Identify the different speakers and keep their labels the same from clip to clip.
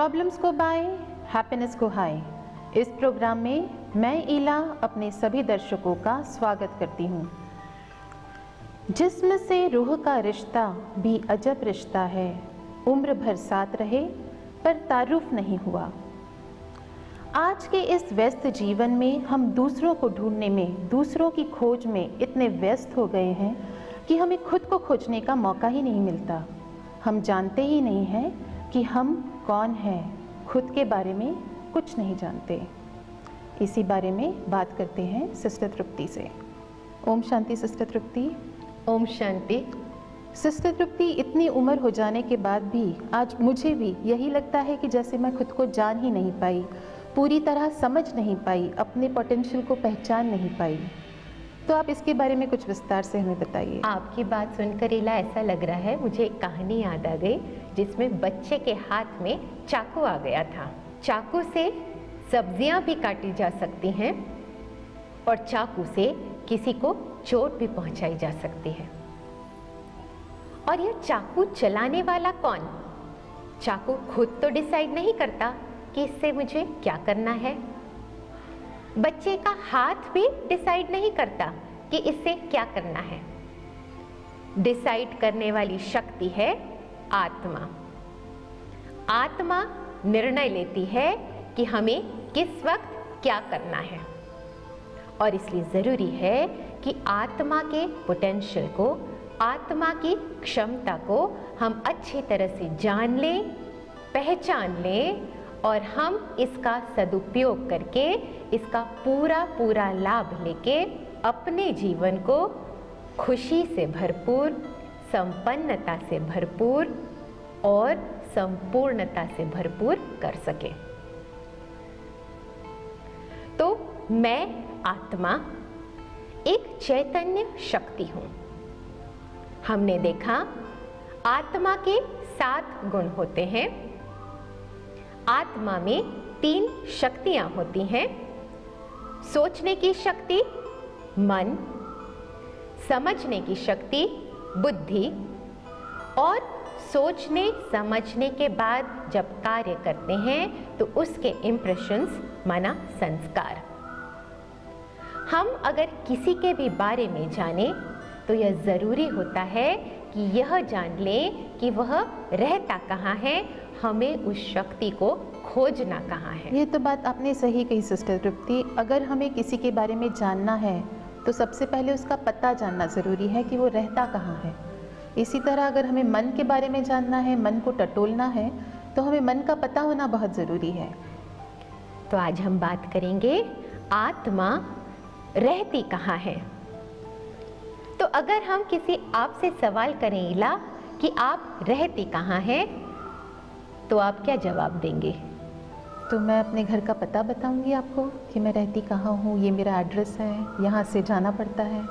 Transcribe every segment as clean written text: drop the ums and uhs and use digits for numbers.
Speaker 1: Problems को bye, happiness को हाय। इस प्रोग्राम में मैं ईला अपने सभी दर्शकों का स्वागत करती हूँ। जिस्म से रूह का रिश्ता भी अजब रिश्ता है, उम्र भर साथ रहे पर तारुफ नहीं हुआ। आज के इस व्यस्त जीवन में हम दूसरों को ढूंढने में, दूसरों की खोज में इतने व्यस्त हो गए हैं कि हमें खुद को खोजने का मौका ही नहीं मिलता। हम जानते ही नहीं हैं कि हम कौन हैं, खुद के बारे में कुछ नहीं जानते। इसी बारे में बात करते हैं सिस्टर तृप्ति से। ओम शांति सिस्टर तृप्ति।
Speaker 2: ओम शांति।
Speaker 1: सिस्टर तृप्ति, इतनी उम्र हो जाने के बाद भी आज मुझे भी यही लगता है कि जैसे मैं खुद को जान ही नहीं पाई, पूरी तरह समझ नहीं पाई, अपने पोटेंशियल को पहचान नहीं पाई। तो आप इसके बारे में कुछ विस्तार से हमें बताइए।
Speaker 2: आपकी बात सुनकर ईला ऐसा लग रहा है मुझे एक कहानी याद आ गई जिसमें बच्चे के हाथ में चाकू आ गया था। चाकू से सब्जियां भी काटी जा सकती हैं और चाकू से किसी को चोट भी पहुंचाई जा सकती है। और यह चाकू चलाने वाला कौन? चाकू खुद तो डिसाइड नहीं करता कि इससे मुझे क्या करना है। बच्चे का हाथ भी डिसाइड नहीं करता कि इससे क्या करना है। डिसाइड करने वाली शक्ति है आत्मा। आत्मा निर्णय लेती है कि हमें किस वक्त क्या करना है। और इसलिए ज़रूरी है कि आत्मा के पोटेंशियल को, आत्मा की क्षमता को हम अच्छी तरह से जान लें, पहचान लें और हम इसका सदुपयोग करके, इसका पूरा लाभ लेके अपने जीवन को खुशी से भरपूर, संपन्नता से भरपूर और संपूर्णता से भरपूर कर सके। तो मैं आत्मा एक चैतन्य शक्ति हूं। हमने देखा आत्मा के 7 गुण होते हैं। आत्मा में 3 शक्तियां होती हैं। सोचने की शक्ति मन, समझने की शक्ति बुद्धि और सोचने समझने के बाद जब कार्य करते हैं तो उसके इम्प्रेशंस माना संस्कार। हम अगर किसी के भी बारे में जानें तो यह ज़रूरी होता है कि यह जान लें कि वह रहता कहाँ है, हमें उस शक्ति को खोजना कहाँ है।
Speaker 1: ये तो बात आपने सही कही सिस्टर तृप्ति। अगर हमें किसी के बारे में जानना है तो सबसे पहले उसका पता जानना ज़रूरी है कि वो रहता कहाँ है। इसी तरह अगर हमें मन के बारे में जानना है, मन को टटोलना है, तो हमें मन का पता होना बहुत ज़रूरी है।
Speaker 2: तो आज हम बात करेंगे आत्मा रहती कहाँ है। तो अगर हम किसी आपसे सवाल करें ईला कि आप रहती कहाँ हैं, तो आप क्या जवाब देंगे?
Speaker 1: तो मैं अपने घर का पता बताऊंगी आपको कि मैं रहती कहाँ हूँ, ये मेरा एड्रेस है, यहाँ से जाना पड़ता है।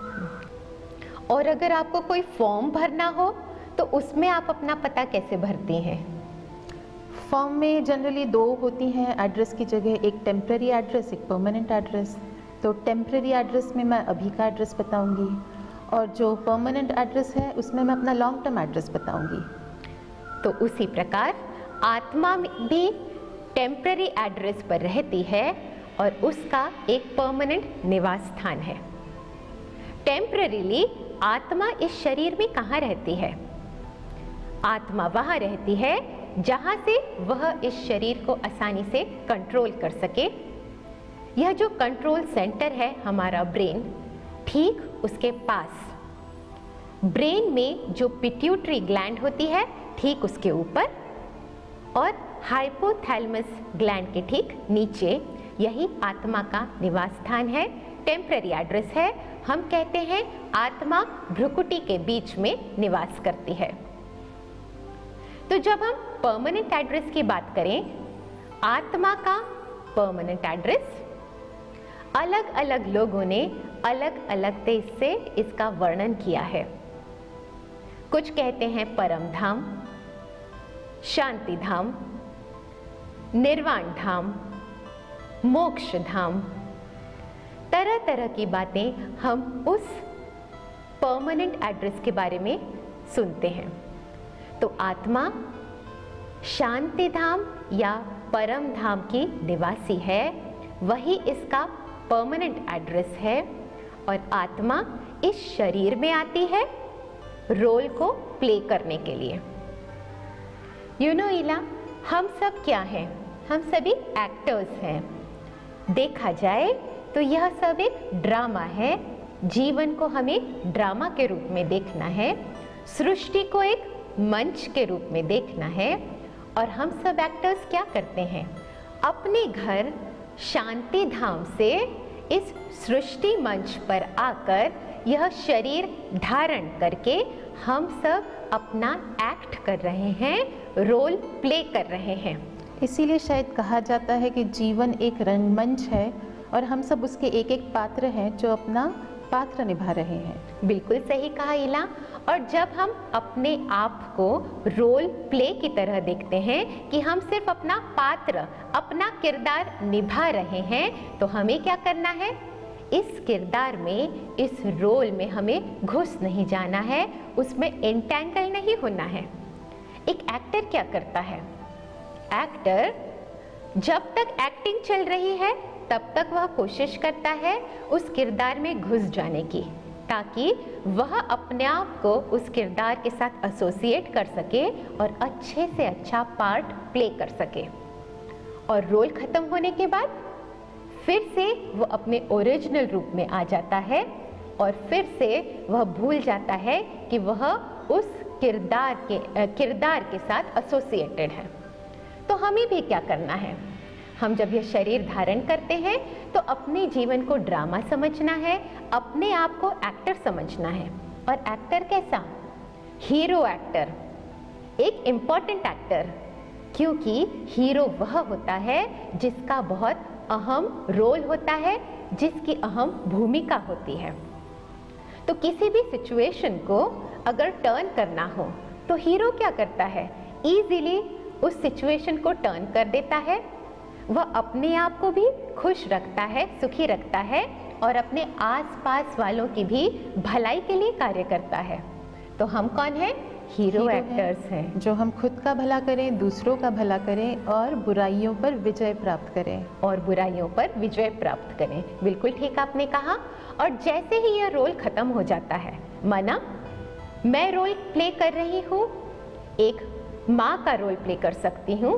Speaker 2: और अगर आपको कोई फॉर्म भरना हो तो उसमें आप अपना पता कैसे भरती हैं?
Speaker 1: फॉर्म में जनरली 2 होती हैं एड्रेस की जगह, एक टेम्प्रेरी एड्रेस, एक परमानेंट एड्रेस। तो टेम्प्रेरी एड्रेस में मैं अभी का एड्रेस बताऊंगी और जो परमानेंट एड्रेस है उसमें मैं अपना लॉन्ग टर्म एड्रेस बताऊंगी।
Speaker 2: तो उसी प्रकार आत्मा भी टेम्पररी एड्रेस पर रहती है और उसका एक परमानेंट निवास स्थान है। टेम्पररीली आत्मा इस शरीर में कहाँ रहती है? आत्मा वहाँ रहती है जहाँ से वह इस शरीर को आसानी से कंट्रोल कर सके। यह जो कंट्रोल सेंटर है हमारा ब्रेन, ठीक उसके पास ब्रेन में जो पिट्यूटरी ग्लैंड होती है ठीक उसके ऊपर और हाइपोथैलेमस ग्लैंड के ठीक नीचे यही आत्मा का निवास स्थान है, टेम्पररी एड्रेस है। हम कहते हैं आत्मा भ्रुकुटी के बीच में निवास करती है। तो जब हम परमानेंट एड्रेस की बात करें, आत्मा का परमानेंट एड्रेस अलग अलग लोगों ने अलग अलग तेज से इसका वर्णन किया है। कुछ कहते हैं परम धाम, शांति धाम, निर्वाण धाम, मोक्ष धाम। तरह तरह की बातें हम उस परमानेंट एड्रेस के बारे में सुनते हैं। तो आत्मा शांति धाम या परम धाम की निवासी है, वही इसका परमानेंट एड्रेस है। और आत्मा इस शरीर में आती है रोल को प्ले करने के लिए। यू नो इला, हम सब क्या हैं? हम सभी एक्टर्स हैं। देखा जाए तो यह सब एक ड्रामा है। जीवन को हमें ड्रामा के रूप में देखना है, सृष्टि को एक मंच के रूप में देखना है। और हम सब एक्टर्स क्या करते हैं? अपने घर शांति धाम से इस सृष्टि मंच पर आकर यह शरीर धारण करके हम सब अपना एक्ट कर रहे हैं, रोल प्ले कर रहे हैं।
Speaker 1: इसीलिए शायद कहा जाता है कि जीवन एक रंगमंच है और हम सब उसके एक एक पात्र हैं जो अपना पात्र निभा रहे हैं।
Speaker 2: बिल्कुल सही कहा इला। और जब हम अपने आप को रोल प्ले की तरह देखते हैं कि हम सिर्फ अपना पात्र, अपना किरदार निभा रहे हैं, तो हमें क्या करना है? इस किरदार में, इस रोल में हमें घुस नहीं जाना है, उसमें एंटेंगल नहीं होना है। एक एक्टर क्या करता है? एक्टर जब तक एक्टिंग चल रही है तब तक वह कोशिश करता है उस किरदार में घुस जाने की, ताकि वह अपने आप को उस किरदार के साथ एसोसिएट कर सके और अच्छे से अच्छा पार्ट प्ले कर सके। और रोल खत्म होने के बाद फिर से वो अपने ओरिजिनल रूप में आ जाता है और फिर से वह भूल जाता है कि वह उस किरदार के साथ एसोसिएटेड है। तो हमें भी क्या करना है? हम जब यह शरीर धारण करते हैं तो अपने जीवन को ड्रामा समझना है, अपने आप को एक्टर समझना है। और एक्टर कैसा? हीरो एक्टर, एक इम्पॉर्टेंट एक्टर, क्योंकि हीरो वह होता है जिसका बहुत अहम रोल होता है, जिसकी अहम भूमिका होती है। तो किसी भी सिचुएशन को अगर टर्न करना हो तो हीरो क्या करता है? इजीली उस सिचुएशन को टर्न कर देता है। वह अपने आप को भी खुश रखता है, सुखी रखता है और अपने आसपास वालों की भी भलाई के लिए कार्य करता है। तो हम कौन हैं? हीरो एक्टर्स हैं,
Speaker 1: जो हम खुद का भला करें, दूसरों का भला करें और बुराइयों पर विजय प्राप्त करें। बिल्कुल ठीक आपने कहा। और जैसे ही यह रोल खत्म हो जाता है, माना मैं रोल प्ले कर रही हूँ, एक माँ का रोल प्ले कर सकती हूँ,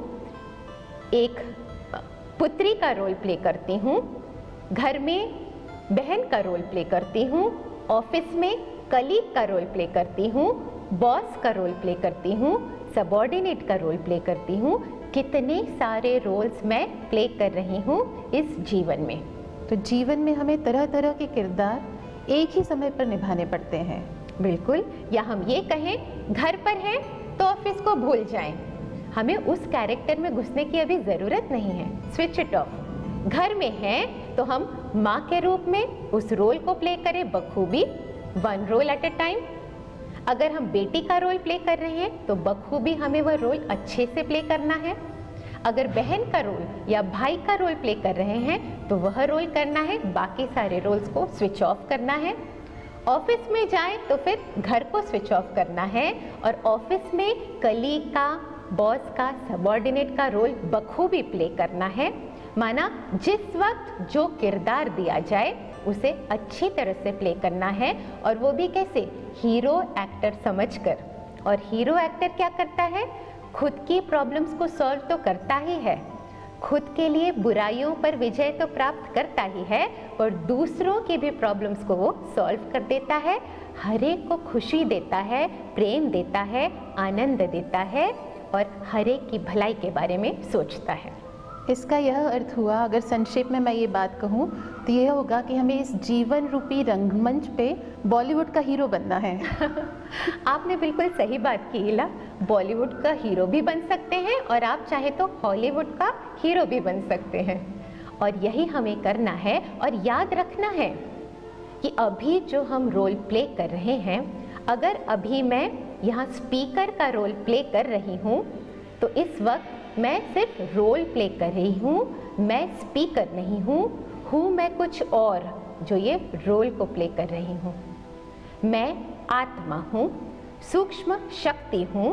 Speaker 1: एक पुत्री का रोल प्ले करती हूँ, घर में बहन का रोल प्ले करती हूँ, ऑफिस में कलीग का रोल प्ले करती हूँ, बॉस का रोल प्ले करती हूँ, सबऑर्डिनेट का रोल प्ले करती हूँ। कितने सारे रोल्स मैं प्ले कर रही हूँ इस जीवन में। तो जीवन में हमें तरह तरह के किरदार एक ही समय पर निभाने पड़ते हैं।
Speaker 2: बिल्कुल। या हम ये कहें, घर पर हैं तो ऑफिस को भूल जाएं, हमें उस कैरेक्टर में घुसने की अभी ज़रूरत नहीं है, स्विच इट ऑफ। घर में हैं तो हम माँ के रूप में उस रोल को प्ले करें बखूबी, one role at a time. अगर हम बेटी का रोल प्ले कर रहे हैं तो बखूबी हमें वह रोल अच्छे से प्ले करना है। अगर बहन का रोल या भाई का रोल प्ले कर रहे हैं तो वह रोल करना है, बाकी सारे रोल्स को स्विच ऑफ करना है। ऑफिस में जाएं तो फिर घर को स्विच ऑफ करना है और ऑफिस में कलीग का, बॉस का, सबऑर्डिनेट का रोल बखूबी प्ले करना है। माना जिस वक्त जो किरदार दिया जाए उसे अच्छी तरह से प्ले करना है, और वो भी कैसे? हीरो एक्टर समझकर। और हीरो एक्टर क्या करता है? खुद की प्रॉब्लम्स को सॉल्व तो करता ही है, खुद के लिए बुराइयों पर विजय तो प्राप्त करता ही है, और दूसरों की भी प्रॉब्लम्स को वो सॉल्व कर देता है, हर एक को खुशी देता है, प्रेम देता है, आनंद देता है और हर एक की भलाई के बारे में सोचता है।
Speaker 1: इसका यह अर्थ हुआ, अगर संक्षेप में मैं ये बात कहूँ तो यह होगा कि हमें इस जीवन रूपी रंगमंच पे बॉलीवुड का हीरो बनना है।
Speaker 2: आपने बिल्कुल सही बात की इला, बॉलीवुड का हीरो भी बन सकते हैं और आप चाहे तो हॉलीवुड का हीरो भी बन सकते हैं। और यही हमें करना है और याद रखना है कि अभी जो हम रोल प्ले कर रहे हैं, अगर अभी मैं यहाँ स्पीकर का रोल प्ले कर रही हूँ तो इस वक्त मैं सिर्फ रोल प्ले कर रही हूँ, मैं स्पीकर नहीं हूँ मैं कुछ और जो ये रोल को प्ले कर रही हूँ। मैं आत्मा हूँ, सूक्ष्म शक्ति हूँ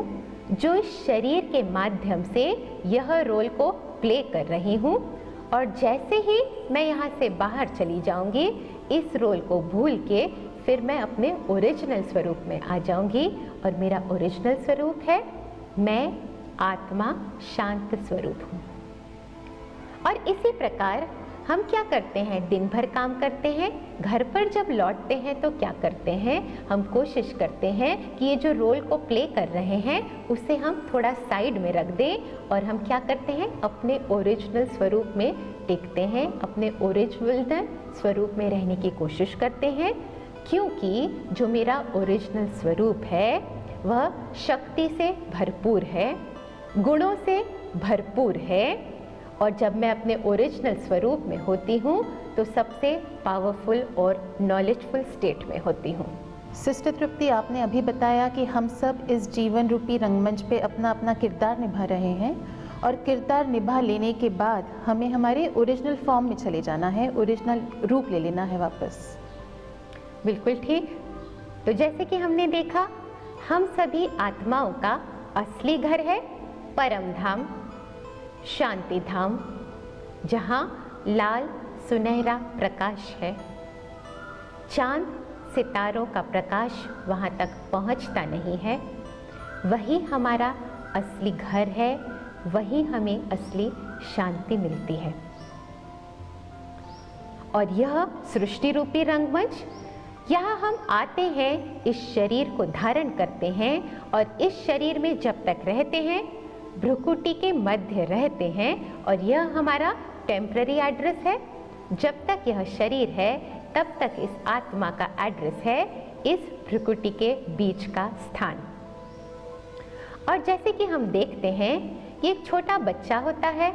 Speaker 2: जो इस शरीर के माध्यम से यह रोल को प्ले कर रही हूँ, और जैसे ही मैं यहाँ से बाहर चली जाऊँगी, इस रोल को भूल के फिर मैं अपने ओरिजिनल स्वरूप में आ जाऊँगी। और मेरा ओरिजिनल स्वरूप है, मैं आत्मा शांत स्वरूप हूँ। और इसी प्रकार हम क्या करते हैं, दिन भर काम करते हैं, घर पर जब लौटते हैं तो क्या करते हैं, हम कोशिश करते हैं कि ये जो रोल को प्ले कर रहे हैं उसे हम थोड़ा साइड में रख दें और हम क्या करते हैं, अपने ओरिजिनल स्वरूप में टिकते हैं, अपने ओरिजिनल स्वरूप में रहने की कोशिश करते हैं। क्योंकि जो मेरा ओरिजिनल स्वरूप है वह शक्ति से भरपूर है, गुणों से भरपूर है, और जब मैं अपने ओरिजिनल स्वरूप में होती हूँ तो सबसे पावरफुल और नॉलेजफुल स्टेट में होती हूँ।
Speaker 1: सिस्टर तृप्ति, आपने अभी बताया कि हम सब इस जीवन रूपी रंगमंच पे अपना अपना किरदार निभा रहे हैं और किरदार निभा लेने के बाद हमें हमारे ओरिजिनल फॉर्म में चले जाना है, ओरिजिनल रूप ले लेना है वापस।
Speaker 2: बिल्कुल ठीक। तो जैसे कि हमने देखा, हम सभी आत्माओं का असली घर है परम धाम, शांति धाम, जहाँ लाल सुनहरा प्रकाश है। चांद सितारों का प्रकाश वहाँ तक पहुँचता नहीं है। वही हमारा असली घर है, वही हमें असली शांति मिलती है। और यह सृष्टि रूपी रंगमंच, यहाँ हम आते हैं, इस शरीर को धारण करते हैं और इस शरीर में जब तक रहते हैं, भ्रुकुटी के मध्य रहते हैं, और यह हमारा टेम्पररी एड्रेस है। जब तक यह शरीर है तब तक इस आत्मा का एड्रेस है इस भ्रुकुटी के बीच का स्थान। और जैसे कि हम देखते हैं, ये एक छोटा बच्चा होता है,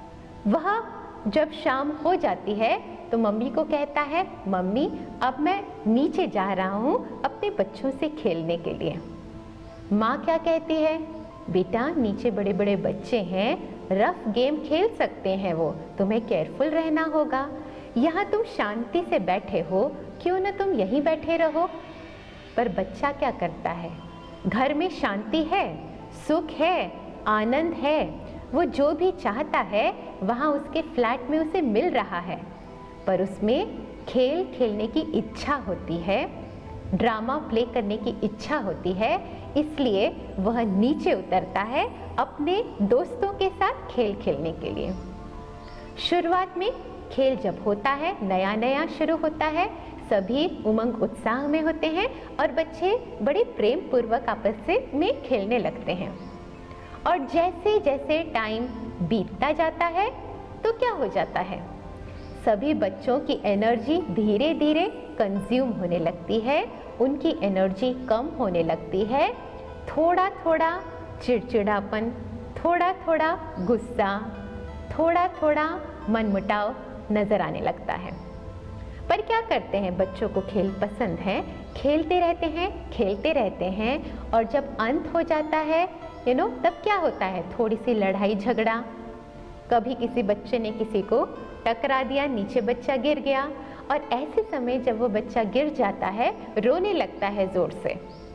Speaker 2: वह जब शाम हो जाती है तो मम्मी को कहता है, मम्मी अब मैं नीचे जा रहा हूँ अपने बच्चों से खेलने के लिए। माँ क्या कहती है, बेटा नीचे बड़े बड़े बच्चे हैं, रफ गेम खेल सकते हैं वो, तुम्हें केयरफुल रहना होगा। यहाँ तुम शांति से बैठे हो, क्यों न तुम यहीं बैठे रहो। पर बच्चा क्या करता है, घर में शांति है, सुख है, आनंद है, वो जो भी चाहता है वहाँ उसके फ्लैट में उसे मिल रहा है, पर उसमें खेल खेलने की इच्छा होती है, ड्रामा प्ले करने की इच्छा होती है, इसलिए वह नीचे उतरता है अपने दोस्तों के साथ खेल खेलने के लिए। शुरुआत में खेल जब होता है, नया नया शुरू होता है, सभी उमंग उत्साह में होते हैं और बच्चे बड़े प्रेम पूर्वक आपस में खेलने लगते हैं। और जैसे जैसे टाइम बीतता जाता है तो क्या हो जाता है, सभी बच्चों की एनर्जी धीरे धीरे कंज्यूम होने लगती है, उनकी एनर्जी कम होने लगती है, थोड़ा थोड़ा चिड़चिड़ापन, थोड़ा थोड़ा गुस्सा, थोड़ा थोड़ा मनमुटाव नजर आने लगता है। पर क्या करते हैं, बच्चों को खेल पसंद है, खेलते रहते हैं, खेलते रहते हैं, और जब अंत हो जाता है तब क्या होता है, थोड़ी सी लड़ाई झगड़ा, कभी किसी बच्चे ने किसी को टकरा दिया, नीचे बच्चा गिर गया, और ऐसे समय जब वो बच्चा गिर जाता है, रोने लगता है जोर से,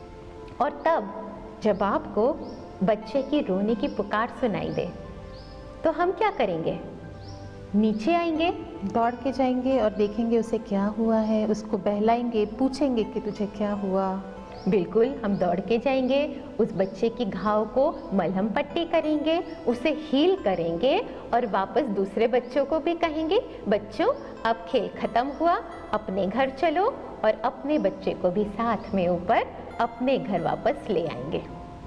Speaker 2: और तब जब आपको बच्चे की रोने की पुकार सुनाई दे तो हम क्या करेंगे, नीचे आएंगे,
Speaker 1: दौड़ के जाएंगे और देखेंगे उसे क्या हुआ है, उसको बहलाएंगे, पूछेंगे कि तुझे क्या हुआ।
Speaker 2: बिल्कुल, हम दौड़ के जाएंगे, उस बच्चे की घाव को मलहम पट्टी करेंगे, उसे हील करेंगे, और वापस दूसरे बच्चों को भी कहेंगे, बच्चों अब खेल खत्म हुआ, अपने घर चलो, और अपने बच्चे को भी साथ में ऊपर अपने घर वापस ले आएंगे।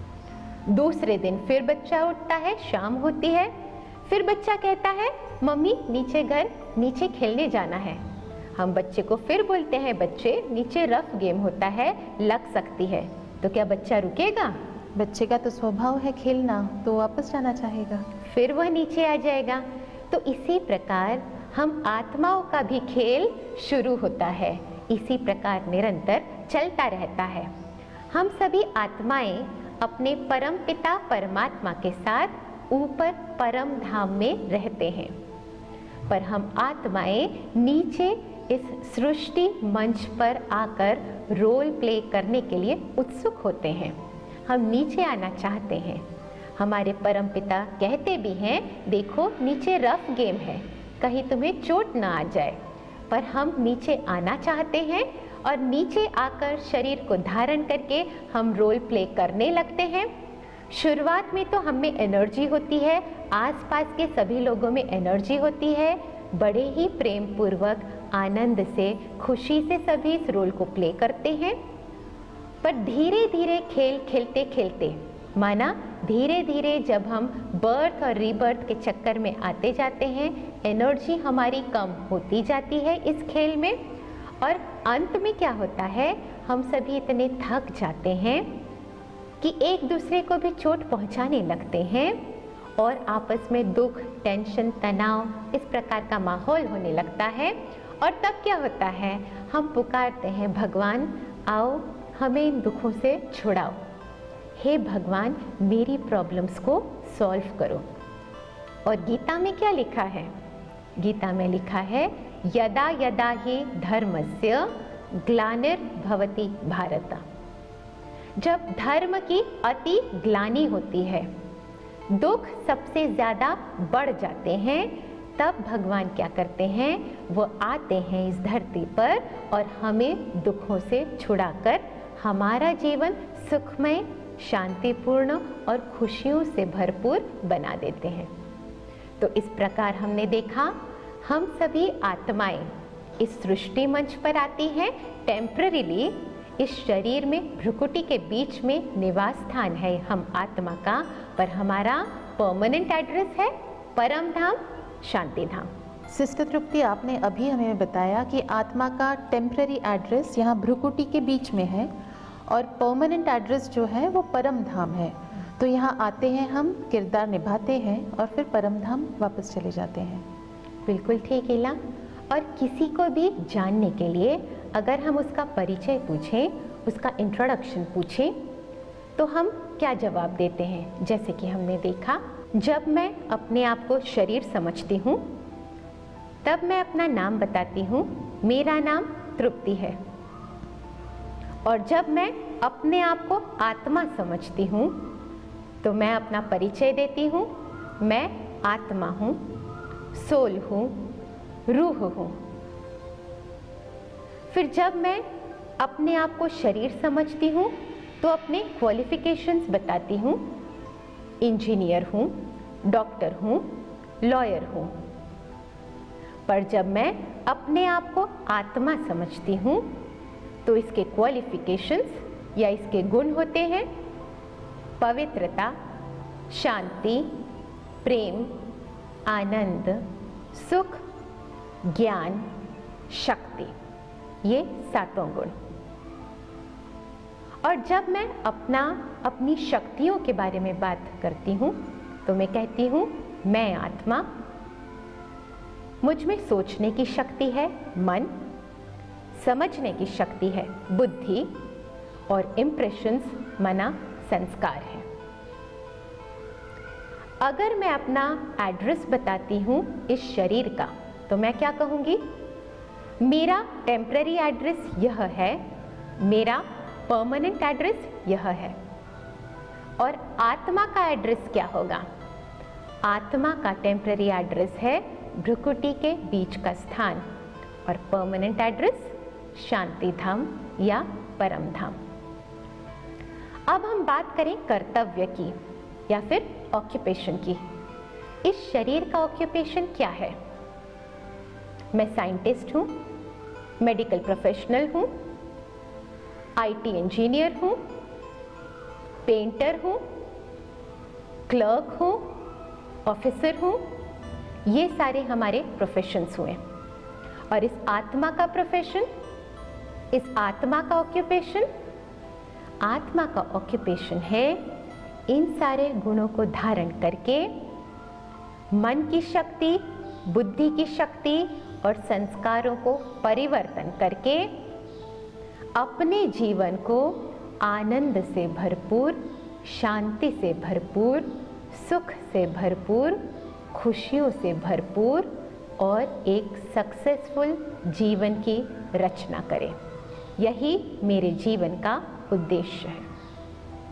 Speaker 2: दूसरे दिन फिर बच्चा उठता है, शाम होती है, फिर बच्चा कहता है, मम्मी नीचे खेलने जाना है। हम बच्चे को फिर बोलते हैं, बच्चे नीचे रफ गेम होता है, लग सकती है। तो क्या बच्चा रुकेगा?
Speaker 1: बच्चे का तो स्वभाव है खेलना, तो वापस जाना चाहेगा,
Speaker 2: फिर वह नीचे आ जाएगा। तो इसी प्रकार हम आत्माओं का भी खेल शुरू होता है, इसी प्रकार निरंतर चलता रहता है। हम सभी आत्माएं अपने परम पिता परमात्मा के साथ ऊपर परम धाम में रहते हैं, पर हम आत्माएं नीचे इस सृष्टि मंच पर आकर रोल प्ले करने के लिए उत्सुक होते हैं। हम नीचे आना चाहते हैं। हमारे परमपिता कहते भी हैं, देखो नीचे रफ गेम है, कहीं तुम्हें चोट ना आ जाए। पर हम नीचे आना चाहते हैं और नीचे आकर शरीर को धारण करके हम रोल प्ले करने लगते हैं। शुरुआत में तो हम में एनर्जी होती है, आसपास के सभी लोगों में एनर्जी होती है, बड़े ही प्रेम पूर्वक आनंद से खुशी से सभी इस रोल को प्ले करते हैं। पर धीरे धीरे खेल खेलते खेलते माना धीरे धीरे जब हम बर्थ और रीबर्थ के चक्कर में आते जाते हैं, एनर्जी हमारी कम होती जाती है इस खेल में, और अंत में क्या होता है, हम सभी इतने थक जाते हैं कि एक दूसरे को भी चोट पहुंचाने लगते हैं और आपस में दुख, टेंशन, तनाव इस प्रकार का माहौल होने लगता है। और तब क्या होता है, हम पुकारते हैं, भगवान आओ हमें इन दुखों से छुड़ाओ, हे भगवान मेरी प्रॉब्लम्स को सॉल्व करो। और गीता में क्या लिखा है, गीता में लिखा है, यदा यदा हि धर्मस्य ग्लानिर्भवति भारत। जब धर्म की अति ग्लानि होती है, दुख सबसे ज़्यादा बढ़ जाते हैं, तब भगवान क्या करते हैं, वो आते हैं इस धरती पर और हमें दुखों से छुड़ाकर हमारा जीवन सुखमय, शांतिपूर्ण और खुशियों से भरपूर बना देते हैं। तो इस प्रकार हमने देखा, हम सभी आत्माएं इस सृष्टि मंच पर आती हैं टेम्पररीली। इस शरीर में भ्रुकुटी के बीच में निवास स्थान है हम आत्मा का, पर हमारा परमानेंट एड्रेस है परम धाम, शांति धाम।
Speaker 1: सिस्टर तृप्ति, आपने अभी हमें बताया कि आत्मा का टेम्पररी एड्रेस यहाँ भ्रुकुटी के बीच में है और परमानेंट एड्रेस जो है वो परम धाम है। तो यहाँ आते हैं, हम किरदार निभाते हैं और फिर परम धाम वापस चले जाते हैं।
Speaker 2: बिल्कुल ठीक इला। और किसी को भी जानने के लिए अगर हम उसका परिचय पूछें, उसका इंट्रोडक्शन पूछें, तो हम क्या जवाब देते हैं। जैसे कि हमने देखा, जब मैं अपने आप को शरीर समझती हूँ तब मैं अपना नाम बताती हूँ, मेरा नाम तृप्ति है। और जब मैं अपने आप को आत्मा समझती हूँ तो मैं अपना परिचय देती हूँ, मैं आत्मा हूँ, सोल हूँ, रूह हूँ। फिर जब मैं अपने आप को शरीर समझती हूँ तो अपने क्वालिफिकेशंस बताती हूँ, इंजीनियर हूँ, डॉक्टर हूँ, लॉयर हूँ। पर जब मैं अपने आप को आत्मा समझती हूँ तो इसके क्वालिफिकेशंस या इसके गुण होते हैं पवित्रता, शांति, प्रेम, आनंद, सुख, ज्ञान, शक्ति, ये सातों गुण। और जब मैं अपनी शक्तियों के बारे में बात करती हूँ तो मैं कहती हूँ, मैं आत्मा, मुझ में सोचने की शक्ति है मन, समझने की शक्ति है बुद्धि, और इम्प्रेशंस मना संस्कार है। अगर मैं अपना एड्रेस बताती हूँ इस शरीर का तो मैं क्या कहूँगी, मेरा टेम्पररी एड्रेस यह है, मेरा परमानेंट एड्रेस यह है। और आत्मा का एड्रेस क्या होगा, आत्मा का टेम्पररी एड्रेस है भ्रुकुटी के बीच का स्थान और परमानेंट एड्रेस शांति धाम या परम धाम। अब हम बात करें कर्तव्य की या फिर ऑक्यूपेशन की। इस शरीर का ऑक्यूपेशन क्या है, मैं साइंटिस्ट हूँ, मेडिकल प्रोफेशनल हूँ, आईटी इंजीनियर हूँ, पेंटर हूँ, क्लर्क हूँ, ऑफिसर हूँ। ये सारे हमारे प्रोफेशंस हुए। और इस आत्मा का प्रोफेशन, इस आत्मा का ऑक्यूपेशन, आत्मा का ऑक्यूपेशन है इन सारे गुणों को धारण करके मन की शक्ति, बुद्धि की शक्ति और संस्कारों को परिवर्तन करके अपने जीवन को आनंद से भरपूर, शांति से भरपूर, सुख से भरपूर, खुशियों से भरपूर और एक सक्सेसफुल जीवन की रचना करें। यही मेरे जीवन का उद्देश्य है।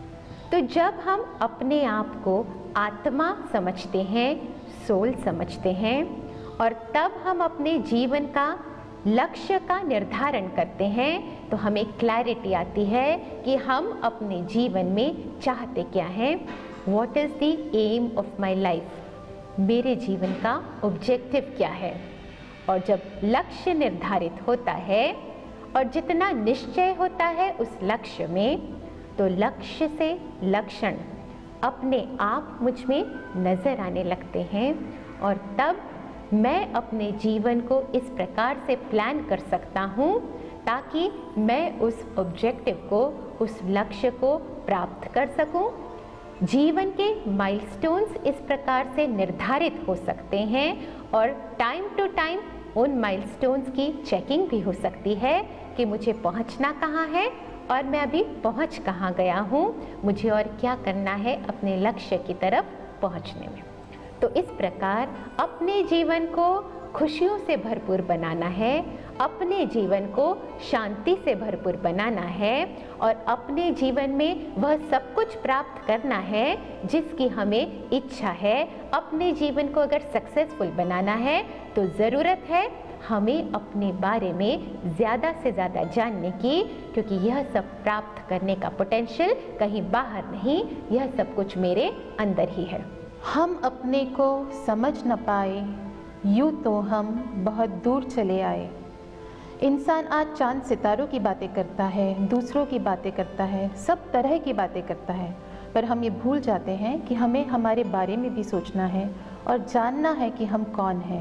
Speaker 2: तो जब हम अपने आप को आत्मा समझते हैं, सोल समझते हैं, और तब हम अपने जीवन का लक्ष्य का निर्धारण करते हैं, तो हमें क्लैरिटी आती है कि हम अपने जीवन में चाहते क्या हैं। What is the aim of my life, मेरे जीवन का ऑब्जेक्टिव क्या है। और जब लक्ष्य निर्धारित होता है और जितना निश्चय होता है उस लक्ष्य में, तो लक्ष्य से लक्षण अपने आप मुझ में नज़र आने लगते हैं। और तब मैं अपने जीवन को इस प्रकार से प्लान कर सकता हूँ ताकि मैं उस ऑब्जेक्टिव को, उस लक्ष्य को प्राप्त कर सकूँ। जीवन के माइलस्टोन्स इस प्रकार से निर्धारित हो सकते हैं और टाइम टू टाइम उन माइलस्टोन्स की चेकिंग भी हो सकती है कि मुझे पहुंचना कहाँ है और मैं अभी पहुंच कहाँ गया हूँ, मुझे और क्या करना है अपने लक्ष्य की तरफ पहुंचने में। तो इस प्रकार अपने जीवन को खुशियों से भरपूर बनाना है, अपने जीवन को शांति से भरपूर बनाना है और अपने जीवन में वह सब कुछ प्राप्त करना है जिसकी हमें इच्छा है। अपने जीवन को अगर सक्सेसफुल बनाना है तो ज़रूरत है हमें अपने बारे में ज़्यादा से ज़्यादा जानने की, क्योंकि यह सब प्राप्त करने का पोटेंशियल कहीं बाहर नहीं, यह सब कुछ मेरे अंदर ही है।
Speaker 1: हम अपने को समझ न पाए, यूँ तो हम बहुत दूर चले आए। इंसान आज चांद सितारों की बातें करता है, दूसरों की बातें करता है, सब तरह की बातें करता है, पर हम ये भूल जाते हैं कि हमें हमारे बारे में भी सोचना है और जानना है कि हम कौन हैं।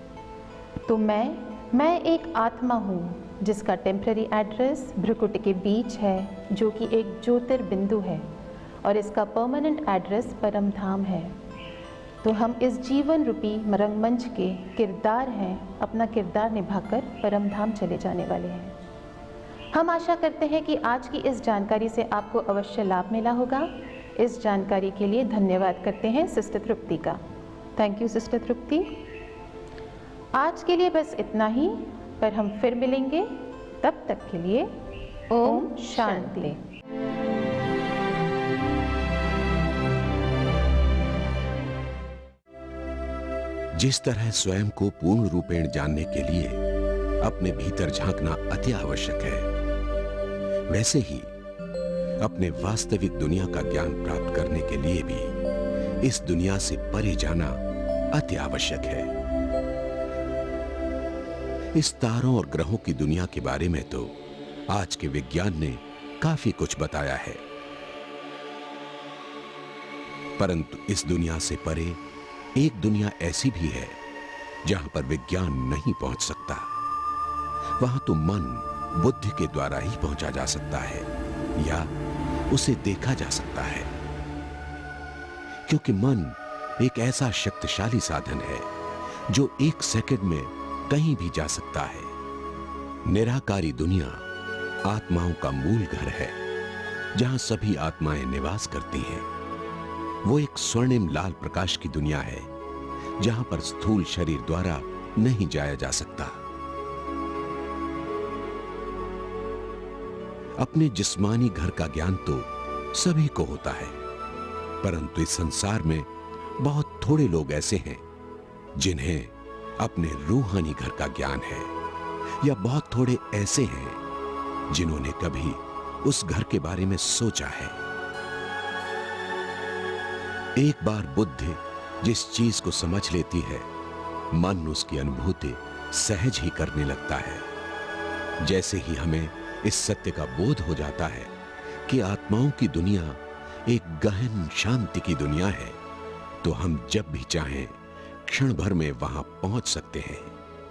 Speaker 1: तो मैं एक आत्मा हूँ जिसका टेम्पररी एड्रेस भ्रुकुटी के बीच है, जो कि एक ज्योतिर्बिंदु है, और इसका परमानेंट एड्रेस परम धाम है। तो हम इस जीवन रूपी रंगमंच के किरदार हैं, अपना किरदार निभाकर परम धाम चले जाने वाले हैं। हम आशा करते हैं कि आज की इस जानकारी से आपको अवश्य लाभ मिला होगा। इस जानकारी के लिए धन्यवाद करते हैं सिस्टर तृप्ति का। Thank you sister Tripti. आज के लिए बस इतना ही, पर हम फिर मिलेंगे। तब तक के लिए ओम शांति।
Speaker 3: जिस तरह स्वयं को पूर्ण रूपेण जानने के लिए अपने भीतर झांकना अति आवश्यक है, वैसे ही अपने वास्तविक दुनिया का ज्ञान प्राप्त करने के लिए भी इस दुनिया से परे जाना अति आवश्यक है। इस तारों और ग्रहों की दुनिया के बारे में तो आज के विज्ञान ने काफी कुछ बताया है, परंतु इस दुनिया से परे एक दुनिया ऐसी भी है जहां पर विज्ञान नहीं पहुंच सकता। वहां तो मन बुद्धि के द्वारा ही पहुंचा जा सकता है या उसे देखा जा सकता है, क्योंकि मन एक ऐसा शक्तिशाली साधन है जो एक सेकंड में कहीं भी जा सकता है। निराकारी दुनिया आत्माओं का मूल घर है, जहां सभी आत्माएं निवास करती हैं। वो एक स्वर्णिम लाल प्रकाश की दुनिया है जहां पर स्थूल शरीर द्वारा नहीं जाया जा सकता। अपने जिस्मानी घर का ज्ञान तो सभी को होता है, परंतु इस संसार में बहुत थोड़े लोग ऐसे हैं जिन्हें अपने रूहानी घर का ज्ञान है, या बहुत थोड़े ऐसे हैं जिन्होंने कभी उस घर के बारे में सोचा है। एक बार बुद्धि जिस चीज को समझ लेती है, मन उसकी अनुभूति सहज ही करने लगता है। जैसे ही हमें इस सत्य का बोध हो जाता है कि आत्माओं की दुनिया एक गहन शांति की दुनिया है, तो हम जब भी चाहें क्षण भर में वहां पहुंच सकते हैं।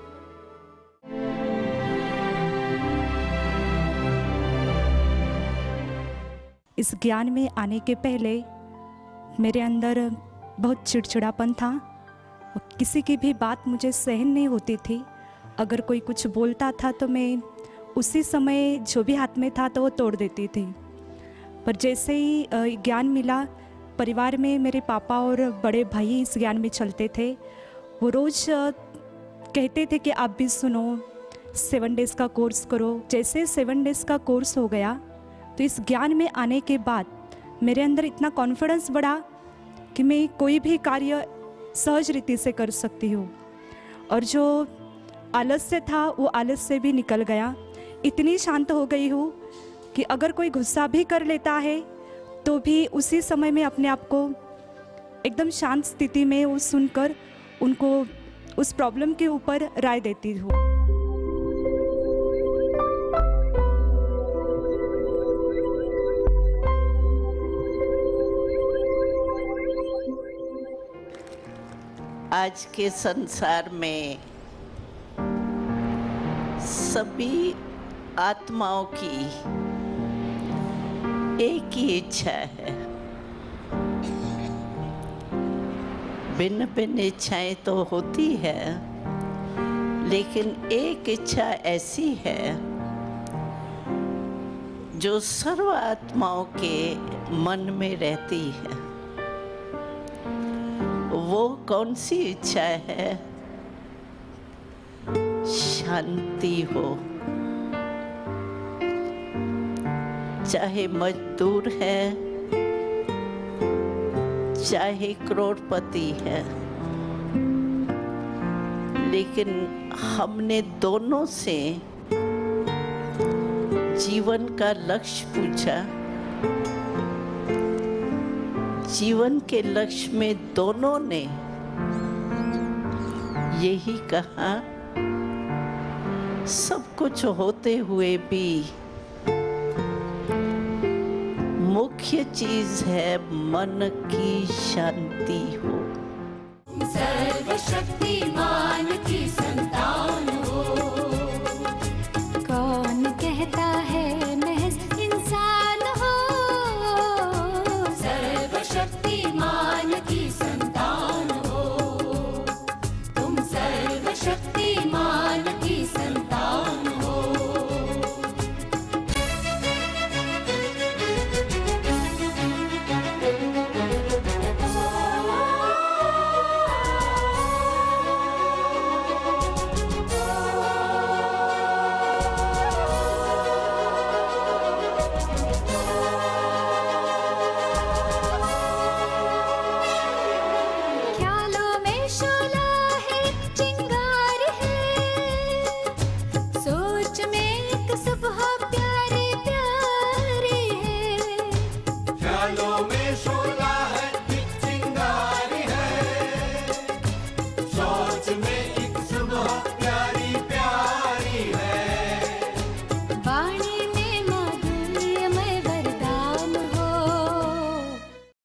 Speaker 4: इस ज्ञान में आने के पहले मेरे अंदर बहुत चिड़चिड़ापन था और किसी की भी बात मुझे सहन नहीं होती थी। अगर कोई कुछ बोलता था तो मैं उसी समय जो भी हाथ में था तो वो तोड़ देती थी। पर जैसे ही ज्ञान मिला, परिवार में मेरे पापा और बड़े भाई इस ज्ञान में चलते थे। वो रोज़ कहते थे कि आप भी सुनो, 7 डेज़ का कोर्स करो। जैसे 7 डेज़ का कोर्स हो गया तो इस ज्ञान में आने के बाद मेरे अंदर इतना कॉन्फिडेंस बढ़ा कि मैं कोई भी कार्य सहज रीति से कर सकती हूँ। और जो आलस्य था वो आलस्य भी निकल गया। इतनी शांत हो गई हूँ कि अगर कोई गुस्सा भी कर लेता है तो भी उसी समय में अपने आप को एकदम शांत स्थिति में वो सुनकर उनको उस प्रॉब्लम के ऊपर राय देती हूँ।
Speaker 5: आज के संसार में सभी आत्माओं की एक ही इच्छा है। भिन्न भिन्न इच्छाएं तो होती है, लेकिन एक इच्छा ऐसी है जो सर्व आत्माओं के मन में रहती है। वो कौन सी इच्छा है? शांति हो। चाहे मजदूर है, चाहे करोड़पति है, लेकिन हमने दोनों से जीवन का लक्ष्य पूछा। जीवन के लक्ष्य में दोनों ने यही कहा, सब कुछ होते हुए भी मुख्य चीज है मन की शांति हो।
Speaker 6: सर्वशक्तिमान की